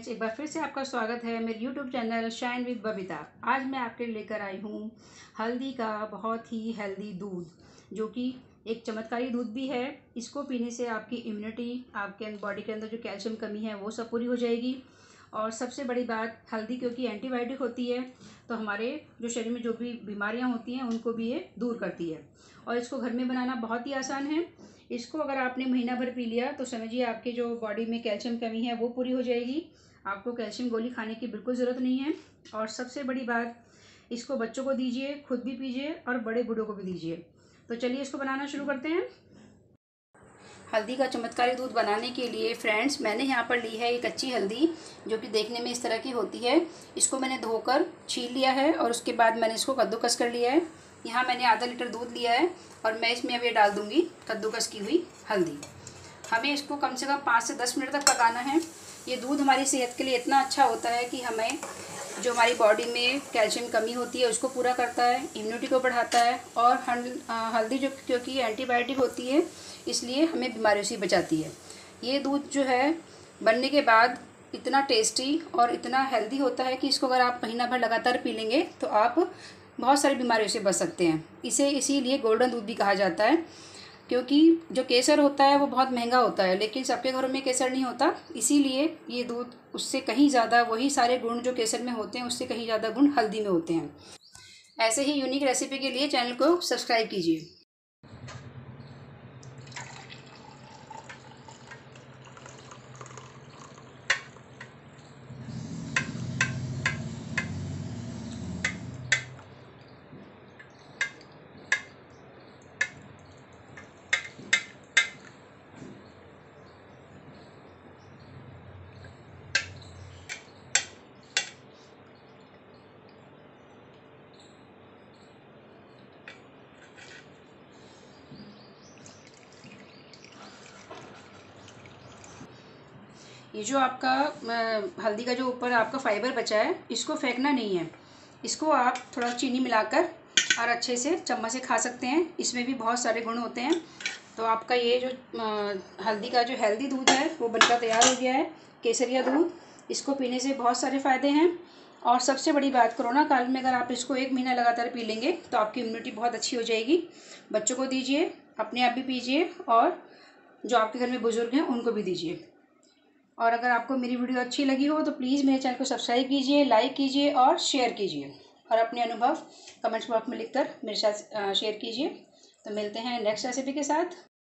Friends, एक बार फिर से आपका स्वागत है मेरे YouTube channel shine with Babita. आज मैं आपके लिए लेकर आई हूँ हल्दी का बहुत ही हेल्दी दूध, जो कि एक चमत्कारी दूध भी है। इसको पीने से आपकी इम्यूनिटी, आपके बॉडी के अंदर जो कैल्शियम कमी है वो सब पूरी हो जाएगी। और सबसे बड़ी बात, हल्दी क्योंकि एंटीबायोटिक होती है, तो हमारे जो शरीर में जो भी बीमारियाँ होती हैं उनको भी ये दूर करती है। और इसको घर में बनाना बहुत ही आसान है। इसको अगर आपने महीना भर पी लिया तो समझिए आपके जो बॉडी में कैल्शियम कमी है वो पूरी हो जाएगी। आपको कैल्शियम गोली खाने की बिल्कुल ज़रूरत नहीं है। और सबसे बड़ी बात, इसको बच्चों को दीजिए, खुद भी पीजिए और बड़े बूढ़ों को भी दीजिए। तो चलिए इसको बनाना शुरू करते हैं। हल्दी का चमत्कारी दूध बनाने के लिए फ्रेंड्स, मैंने यहाँ पर ली है एक कच्ची हल्दी, जो कि देखने में इस तरह की होती है। इसको मैंने धोकर छील लिया है और उसके बाद मैंने इसको कद्दूकस कर लिया है। यहाँ मैंने आधा लीटर दूध लिया है और मैं इसमें अब ये डाल दूँगी कद्दूकस की हुई हल्दी। हमें इसको कम से कम 5 से 10 मिनट तक पकाना है। ये दूध हमारी सेहत के लिए इतना अच्छा होता है कि हमें जो हमारी बॉडी में कैल्शियम कमी होती है उसको पूरा करता है, इम्यूनिटी को बढ़ाता है। और हल्दी जो क्योंकि एंटीबायोटिक होती है, इसलिए हमें बीमारियों से बचाती है। ये दूध जो है बनने के बाद इतना टेस्टी और इतना हेल्दी होता है कि इसको अगर आप महीना भर लगातार पी लेंगे तो आप बहुत सारी बीमारियों से बच सकते हैं। इसे इसीलिए गोल्डन दूध भी कहा जाता है, क्योंकि जो केसर होता है वो बहुत महंगा होता है, लेकिन सबके घरों में केसर नहीं होता। इसीलिए ये दूध उससे कहीं ज़्यादा, वही सारे गुण जो केसर में होते हैं उससे कहीं ज़्यादा गुण हल्दी में होते हैं। ऐसे ही यूनिक रेसिपी के लिए चैनल को सब्सक्राइब कीजिए। ये जो आपका हल्दी का जो ऊपर आपका फाइबर बचा है, इसको फेंकना नहीं है। इसको आप थोड़ा चीनी मिलाकर और अच्छे से चम्मच से खा सकते हैं। इसमें भी बहुत सारे गुण होते हैं। तो आपका ये जो हल्दी का जो हेल्दी दूध है वो बनकर तैयार हो गया है, केसरिया दूध। इसको पीने से बहुत सारे फ़ायदे हैं। और सबसे बड़ी बात, कोरोना काल में अगर आप इसको 1 महीना लगातार पी लेंगे तो आपकी इम्यूनिटी बहुत अच्छी हो जाएगी। बच्चों को दीजिए, अपने आप भी पीजिए और जो आपके घर में बुज़ुर्ग हैं उनको भी दीजिए। और अगर आपको मेरी वीडियो अच्छी लगी हो तो प्लीज़ मेरे चैनल को सब्सक्राइब कीजिए, लाइक कीजिए और शेयर कीजिए। और अपने अनुभव कमेंट्स बॉक्स में लिखकर मेरे साथ शेयर कीजिए। तो मिलते हैं नेक्स्ट रेसिपी के साथ।